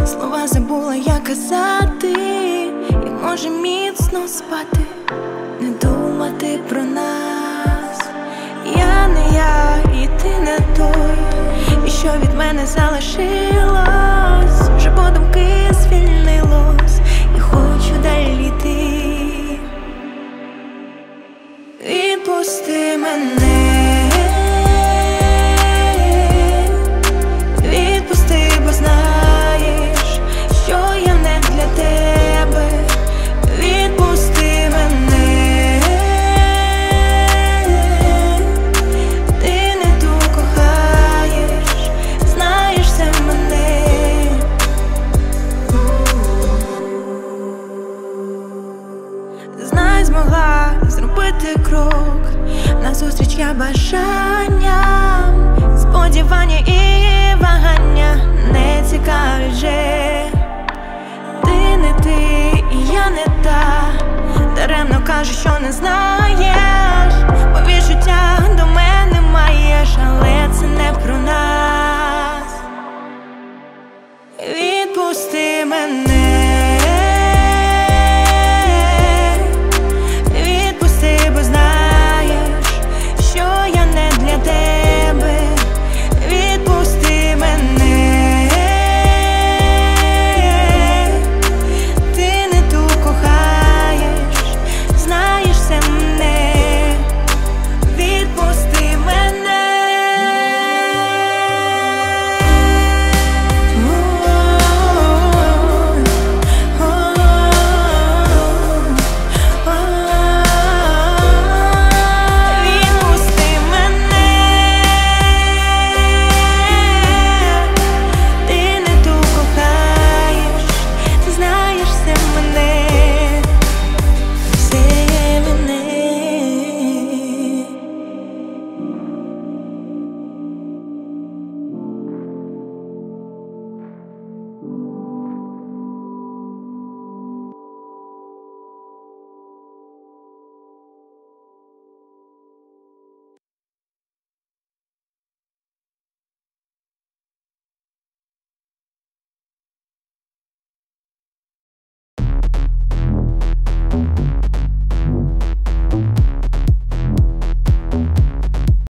Слова забула я казати, як може міцно спати, не думати про нас. Я не я, і ти не той, і що від мене залишилось, вже подумки звільнилось, я хочу далі йти. Відпусти мене, відпусти, бо знаєш, що я не для тебе. Відпусти мене, ти не ту кохаєш, знаєш це мене. Знай, змогла зробити крок назустріч я бажанням. Сподівання і вагання не цікавить вже. Ти не ти, і я не та, даремно кажеш, що не знаєш.